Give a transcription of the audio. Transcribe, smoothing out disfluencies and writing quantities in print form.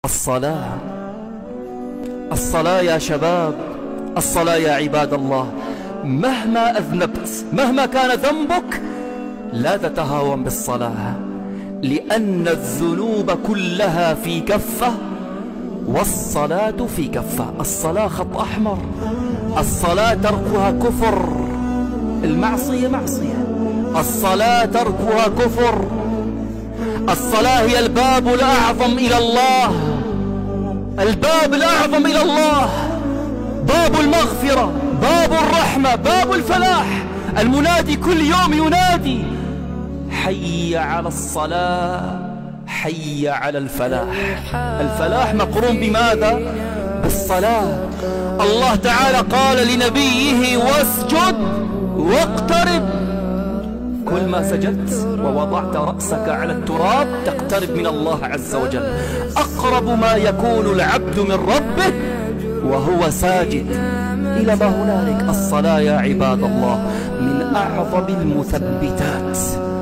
الصلاة. الصلاة يا شباب، الصلاة يا عباد الله. مهما أذنبت، مهما كان ذنبك، لا تتهاون بالصلاة، لأن الذنوب كلها في كفة والصلاة في كفة. الصلاة خط أحمر، الصلاة تركها كفر، المعصية معصية، الصلاة تركها كفر. الصلاة هي الباب الأعظم إلى الله، الباب الأعظم إلى الله، باب المغفرة، باب الرحمة، باب الفلاح. المنادي كل يوم ينادي: حي على الصلاة، حي على الفلاح. الفلاح مقرون بماذا؟ بالصلاة. الله تعالى قال لنبيه: واسجد واقترب. كل ما سجدت ووضعت رأسك على التراب تقترب من الله عز وجل. أقرب ما يكون العبد من ربه وهو ساجد. إلى ما هنالك الصلاة يا عباد الله من أعظم المثبتات